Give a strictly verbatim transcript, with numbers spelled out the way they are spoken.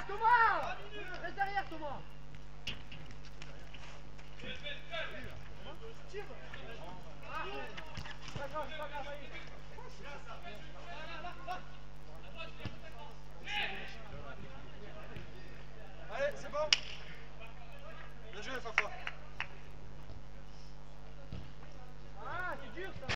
Thomas! Reste derrière, Thomas! Allez, c'est bon. Bien joué, Fafa. Ah, c'est dur ça!